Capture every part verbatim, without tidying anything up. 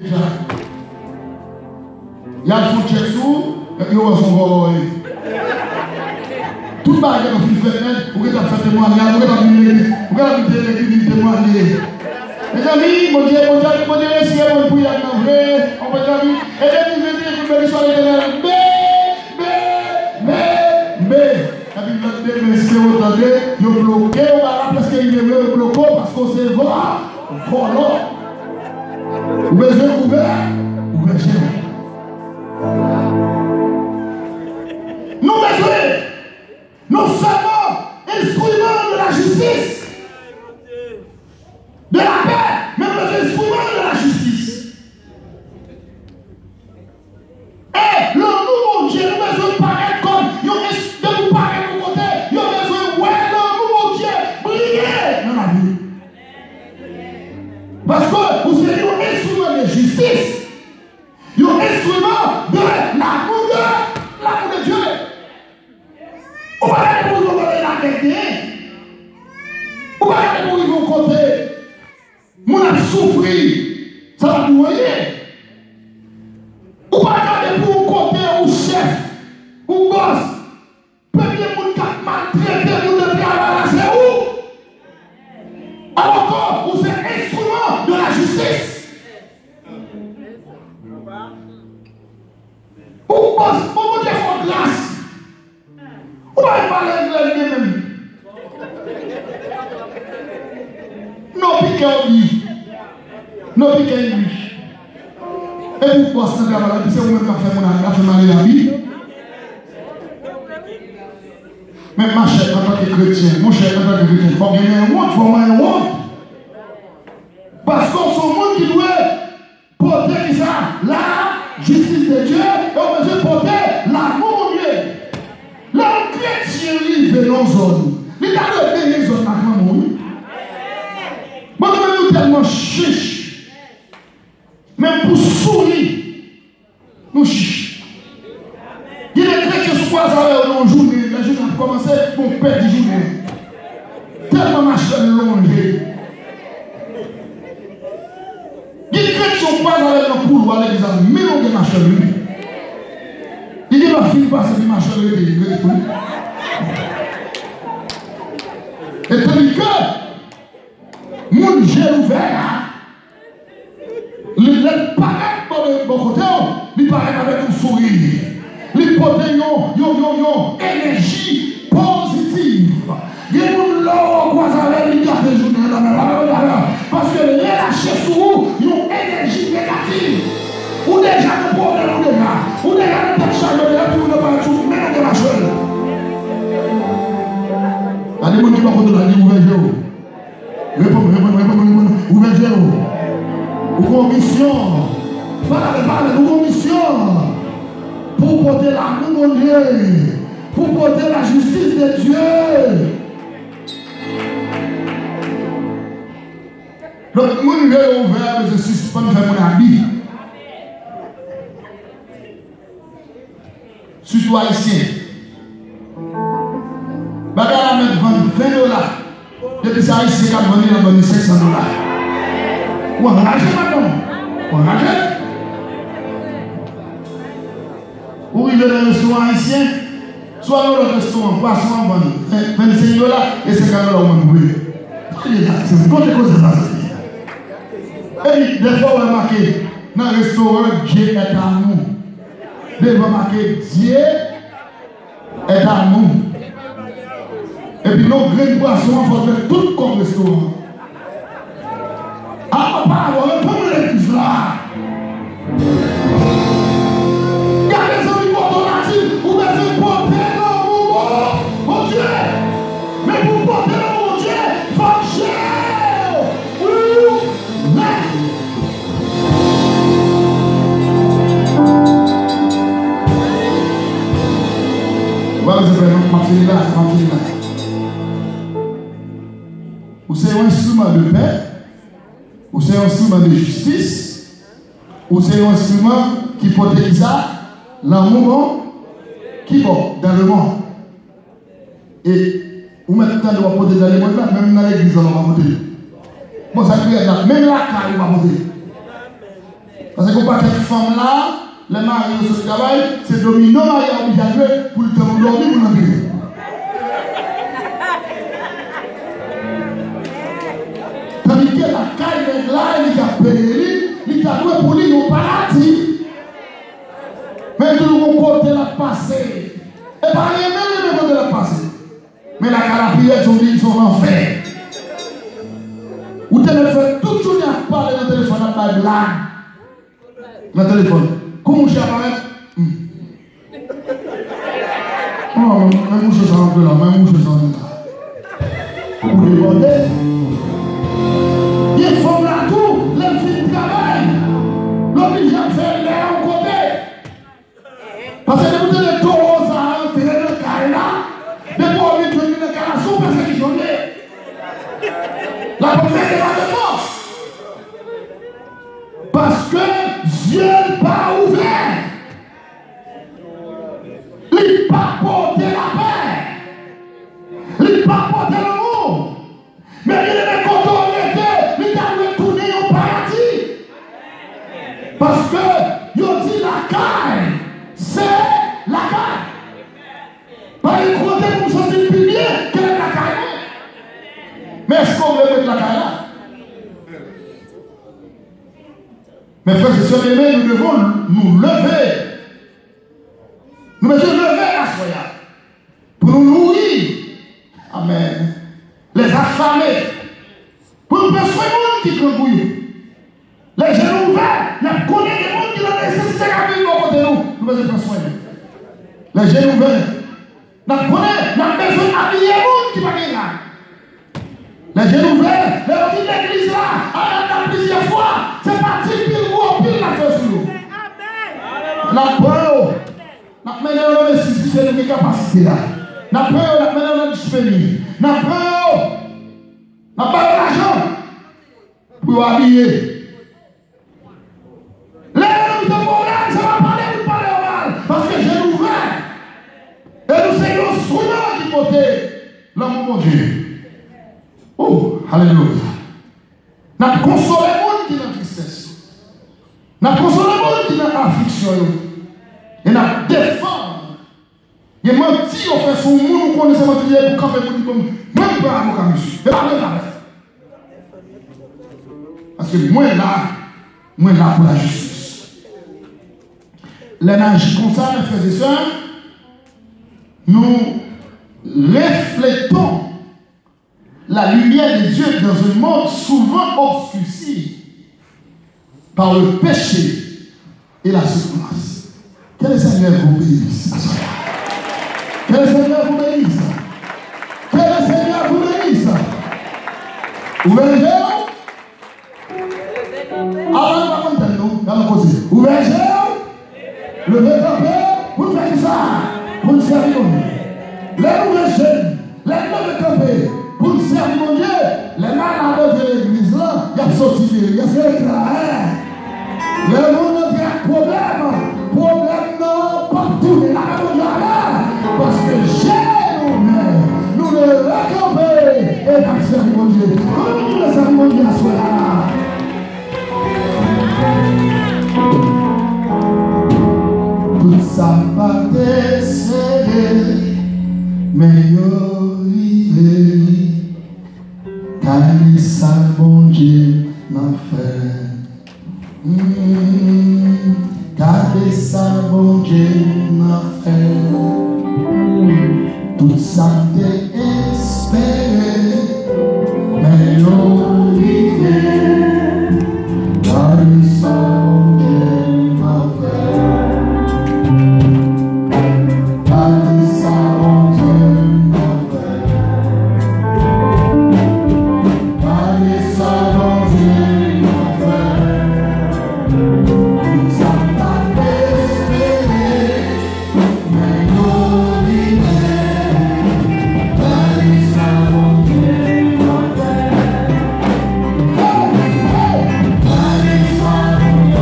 Il y a son check sous, il y a son rôle. Tout le monde qui fait, vous avez fait témoigner, vous avez fait l'église, vous avez fait l'église témoigner. Mes amis, mon Dieu, mon Dieu, mon Dieu, si on peut y aller en vrai, on peut y aller. Et les nous dire que nous sommes l'éternel. Mais, mais, mais, mais. La Bible dit, mais si vous entendez, vous bloquez, on va rappeler ce qu'il y a bloqué parce qu'on se voit. Voilà. Vous besoin ouvert, ouverture. Nous besoin, non seulement instrument de la justice, de la paix, mais les instruments de la justice. Et le nouveau Dieu, nous besoin de paraître comme, de nous paraître de côté, nous besoin de voir le nouveau Dieu briller dans la vie. Parce que vous êtes un instrument de justice, un instrument de l'amour de l'amour de Dieu. On va aller pour vous donner la vérité. On va aller pour vous côté. Mon a souffri, ça va nous aider. On va aller pour vous côté ou chef, ou boss. Premier monde qui a maltraité, nous devons avoir c'est où? Alors que vous êtes instrument de la justice. Ou boss, on vous défend grâce. On va parler de lui-même. Non, piquez au lit. Non, piquez lui. Et vous pensez que c'est vous-même qui avez fait mal à la vie. Mais ma chère, en tant que chrétien, mon cher, en tant que chrétien, il faut gagner un monde, il faut gagner un monde. Parce qu'on est un monde qui doit porter ça, la justice de Dieu, et on veut porter l'amour de Dieu. Là, le chrétien, il fait nos zones. Il a le pays, les zones, maintenant. Moi, je suis tellement chiche. Même pour sourire, nous chiche. Il y a des chrétiens qui sont croisés dans la journée. La journée a commencé, mon père dit journée. Tellement machin longé. Il y a des chrétiens qui sont croisés dans la couloir, les amis, mais on a machin lui. Il dit la fille passe du machin lui. Et tandis que mon Dieu ouvert, il paraît de bon côté, il paraît avec un sourire. Il porte une énergie positive. Il y a une loi croisée, il y a des journées parce que les lâcher sur vous, une énergie négative. Ou déjà le problème, ou déjà, ou déjà le péché, ou ne pas tout, mais on est la chose. Allez, moi qui va vous donner ouverture. Répondez, répondez, répondez, ouverture. Ou commission. Parlez, parlez, ou commission. Pour porter l'amour de Dieu. Pour porter la justice de Dieu. Donc, mon est ouvert, mais je suis pas faire mon habit. Surtout haïtien. Bagarre à mettre vingt dollars. Depuis ça, haïtien qui a vendu dans le cinq cents dollars. Ou enragé maintenant. Ou enragé. Ou il est dans le restaurant haïtien. Soit dans le restaurant, poisson vendu vingt-cinq dollars et cinquante dollars au moins. C'est quoi les causes de ça? Et des fois, on va marquer dans le restaurant, Dieu est à nous. Devant marquer Dieu est à nous. Et puis nos grains de poisson, il faut faire tout comme restaurant. Ah, papa, on va prendre l'église là. Il y a des amis pour ton actif, vous devez porter l'amour, mon Dieu. Mais pour porter l'amour, mon Dieu, il faut chercher. Oui, mais. Voilà, je vais ma fille là, ma fille là. Ou c'est un instrument de paix, ou c'est un instrument de justice, ou c'est un instrument qui protège ça, l'amour qui va dans le monde. Et vous mettez tout à l'heure protéger dans le monde là, même dans l'église on va protéger. Bon, ça peut être là, même là, on va protéger. Parce que pas cette femme là, les maris au travail, c'est dominant mariage obligatoire pour le temps de dormir pour l'enlever. Tandis que la caille là, il a payé, il a doué pour lui au paradis. Mais tout le monde côté la passé. Et pas rien même le côté la passé. Mais la carapillette sont dit sont en fait. Ou téléphone, tout le monde a parlé dans le téléphone à la blague. Dans le téléphone. Comment je apparaît? Oh, même je suis en là, même je suis en là. Vous demandez? Il faut là tout, les filles travaillent. L'obligé de faire l'air en côté. Parce que vous avez tout à entrer dans le carré là. Depuis qu'on vient de venir dans le carré, c'est parce qu'ils sont nés. La première est là dedans. Parce que Dieu n'est pas ouvert. Il n'est pas porté la paix. Il n'est pas porté l'amour. Mais il est contrôlé. Il a retourné au paradis. Parce que il dit la caille. C'est la caille. Pas une côté pour se sentir plus bien que la caille. Mais est-ce qu'on veut mettre la caille là? Mes frères et sœurs aimés, nous devons nous lever. Nous devons lever la soya pour nous nourrir. Amen. Les affamés. Pour nous faire soigner les gens qui crambouillent. Les genoux ouverts. Il y a connu des gens qui ont nécessité de vivre au côté de nous. Nous devons faire soigner. Les genoux ouverts. Nous connaissons, nous avons besoin d'habiller les gens qui ne sont pas là. Les genoux ouverts, les gens qui l'église là, à plusieurs fois, c'est parti pile ou pile la chose sur nous. La peur, la meilleure investissement de capacité là. La peur, la meilleure disponible. La peur, la peur de l'argent pour habiller. Les gens de problème, ça va parler ou parler au mal. Parce que j'ai ouvert. Et nous sommes les instruments qui portent l'amour de Dieu. Oh, alléluia. Nous avons consolé le monde qui est dans la tristesse. Nous avons consolé le monde qui est dans l'affliction. Et nous avons défendu. Il y a menti, on fait son monde, on connaît ce mentir pour camper pour dire comme même pas à mon camus. Et pas même là. Parce que moi là, moi là pour la justice. L'énergie comme ça, mes frères et sœurs, nous reflétons la lumière de Dieu dans un monde souvent obscurci par le péché et la souffrance. Que le Seigneur vous bénisse. Que le Seigneur vous bénisse. Que le Seigneur vous bénisse. Ouvrez-vous. Avant de parler nous, dans le côté. Ouvrez-vous. Levez campé pour faire ça. Pour nous servir. Les nouvelles jeunes, les nouvelles campés. Pour nous servir mon Dieu, les malades de l'église là, il y a sorti, il y a fait là. Le monde a un problème. Problème non, partout, il y a un problème. Parce que j'ai nous-mêmes, nous le réclamons et nous servons mon Dieu. Comment nous le servons mon Dieu à soi là? Tout ça pas décédé, mais il car ça, bon Dieu, m'a fait. Mmh, car ça, bon Dieu, m'a fait. Tout ça t'est espéré, mais l'origine, car ça, bon Dieu, m'a fait. Car ça, bon Dieu, m'a fait. Hey!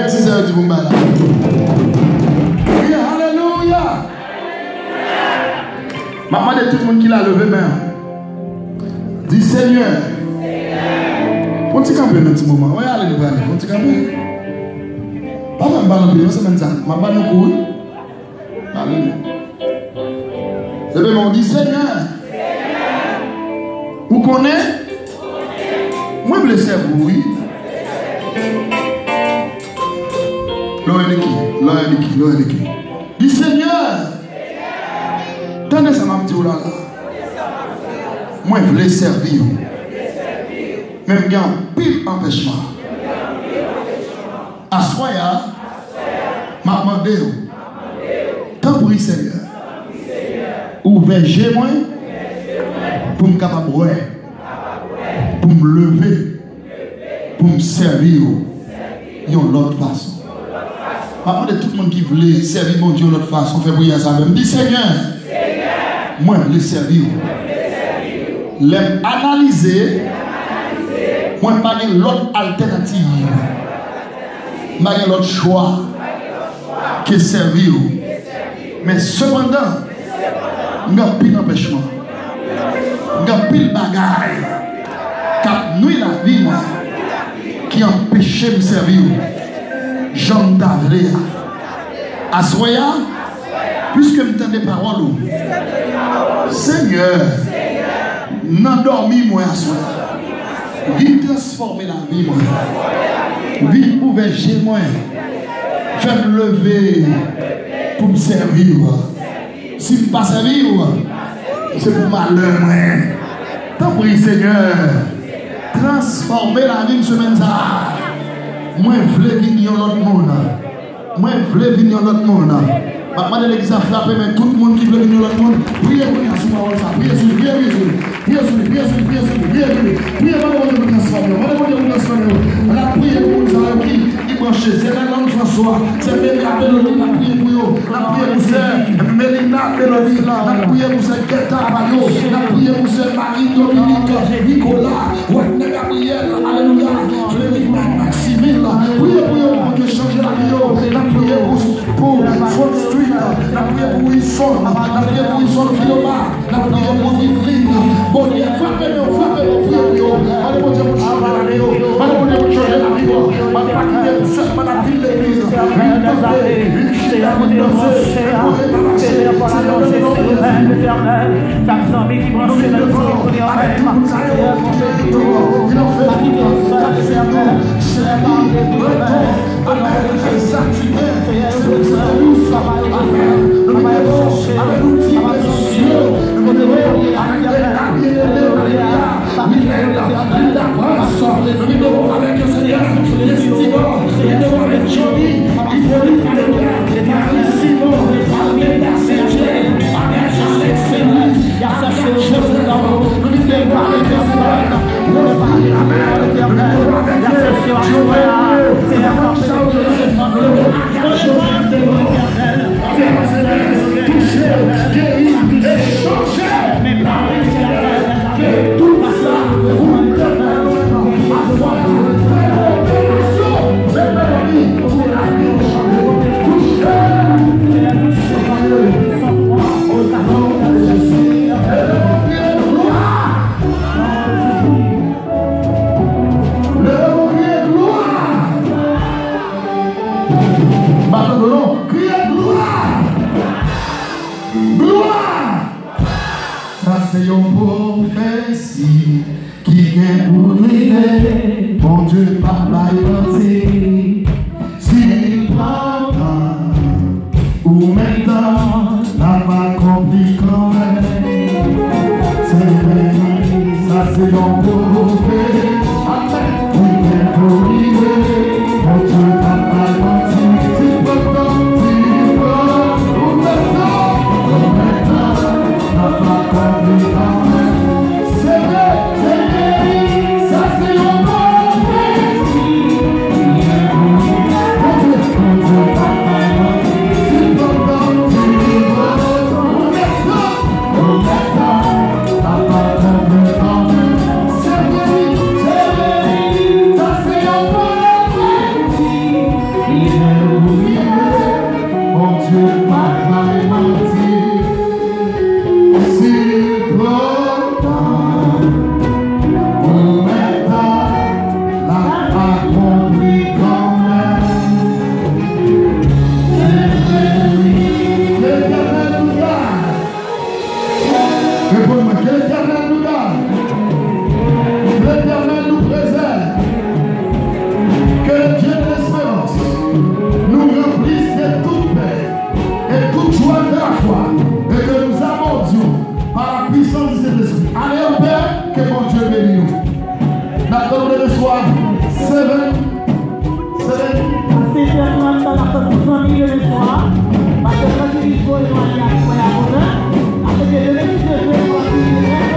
Avec dix heures du Boumba là. Oui, alléluia. Maman de tout le monde qui l'a levé main. Dis Seigneur. On t'y camper dans ce moment. Oui, allez, nous allons. On t'y camper. Pas même ballon de c'est même ça. Ma balle nous coule. Alléluia. Levez-moi, on dit Seigneur. Vous connaissez? Moi, je blessé vous, oui. L'oeil de qui? L'oeil de qui? L'oeil de qui? Dis Seigneur. Tenez ça, ma petite là. Moi, je voulais servir. Même il y a un pile empêchement. Assoya, m'a demandé. Tant pour Seigneur. Ouvert chez moi. Pour me capable pour me lever. Pour me servir. De l'autre façon. Maman de tout le monde qui voulait servir mon Dieu de l'autre façon, fait prier ça même. Dis Seigneur, moi je voulais servir. L'aime analyser, moi je pas l'autre alternative. Je pas l'autre choix que servir. Mais cependant, il y a pile d'empêchement. Il y a pile de bagaille. Car nous, la vie, qui empêche de me servir. Jean Davlé. Assoya, puisque je m'entends des paroles, Seigneur, n'endormis moi assoya. Viens transformer la vie, moi. Viens ouvrir chez moi. Fais me lever pour me servir. Si je ne peux pas servir, c'est pour malheur, moi. Tant pis, Seigneur, transformer la vie de ce même ça. Moi, je veux venir dans l'autre monde. Moi, je veux venir dans l'autre monde. Maman de l'église a frappé, mais tout le monde qui veut venir dans l'autre monde, priez pour nous, priez sur lui, priez sur lui, priez sur lui, priez sur lui, priez sur lui, priez sur lui, priez pour nous, priez transformer, priez pour nous transformer. On a prié pour nous, qui branché, c'est la langue François, c'est Mélia Mélodie, on a prié pour eux, on a prié pour c'est Mélina Mélodie, on a prié pour c'est Guetta Bayo, on a prié pour c'est Marie Dominique, Nicolas, Wagner Gabriel, alléluia, Frédéric Maximile, priez pour eux pour que changer la vie, on a prié pour Front Street. La prière pour Wilson, la prière pour Wilson Philoma, la prière pour Yveline. Bon Dieu, frappez-nous, frappez-nous, priez-nous. Allez, bon Dieu, vous changez la vie. Allez, bon Dieu, vous changez la vie. Allez, pas quitter tout seul, pas la ville de l'église. Une chute à vous danser. C'est la parole de l'éternel. Chaque zombie qui branche le sang, il en fait. Il en fait. C'est la parole de l'éternel. C'est ça, tu viens. C'est ça, nous sommes. Avec l'outil de Dieu, nous devons avec le Seigneur, les Simon, les devons être jolis, il faut lui faire le bien, avec Simon, avec la Saint-Jean, avec Alexandre, il y a certaines choses dans l'eau, nous ne devons pas les personnes, nous devons pas les amers, nous devons pas les personnes, c'est la porte de toucher, guérir, échanger, mais pas les tout ça, vous Que mon Dieu bénisse nous. Nous le soir. seven. seven. C'est un plan dans la famille le soir. Parce que quand il faut, il y a un point à bonheur. Après, le mec qui se fait,